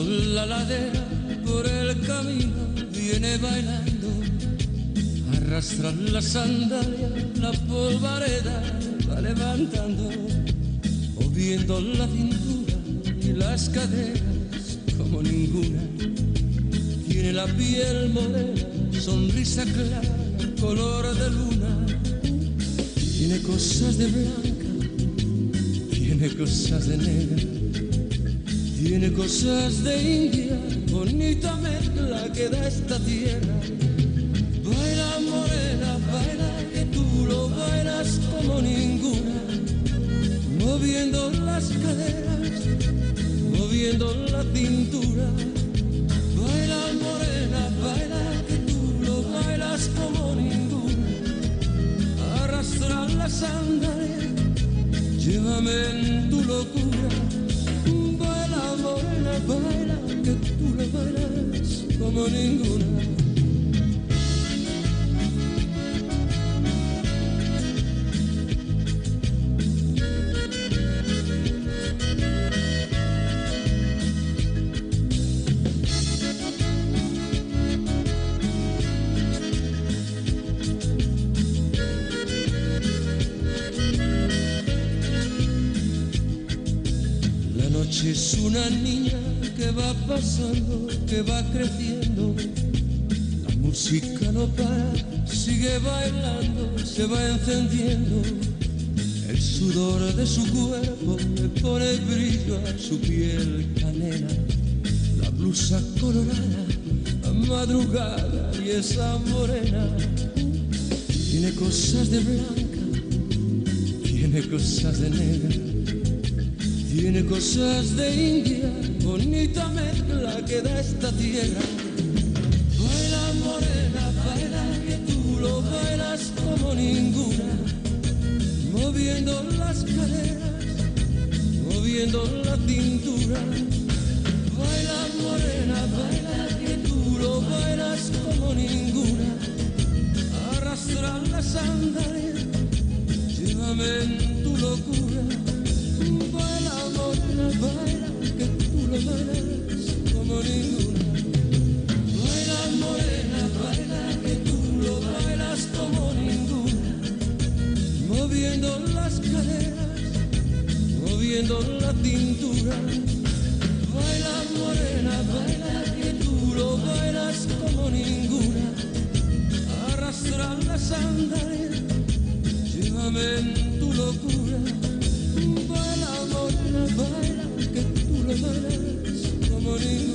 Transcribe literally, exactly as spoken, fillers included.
Bajando la ladera por el camino viene bailando, arrastra la sandalia, la polvareda va levantando, moviendo la cintura y las caderas como ninguna. Tiene la piel morena, sonrisa clara, color de luna. Tiene cosas de blanca, tiene cosas de negra. Tiene cosas de India, bonita mezcla que da esta tierra. Baila morena, baila que tú lo bailas como ninguna, moviendo las caderas, moviendo la cintura. Baila morena, baila que tú lo bailas como ninguna. Arrastra la sandalia, llévame en tu locura. Morena, baila, que tú lo bailas como ninguna. Es una niña que va pasando, que va creciendo. La música no para, sigue bailando, se va encendiendo. El sudor de su cuerpo le pone brillo a su piel canela. La blusa colorada, la madrugada y esa morena. Tiene cosas de blanca, tiene cosas de negra. Tiene cosas de India, bonita mezcla que da esta tierra. Baila morena, baila que tú lo bailas como ninguna, moviendo las caderas, moviendo la cintura. Baila morena, baila que tú lo bailas como ninguna. Arrastra la sandalia, llévame en tu locura. Baila, que tú lo bailas como ninguna. Baila morena, baila que tú lo bailas como ninguna, moviendo las caderas, moviendo la cintura. Baila morena, baila que tú lo bailas como ninguna. Arrastra la sandalia, llévame en tu locura. Baila morena, baila que tú lo bailas como ninguna.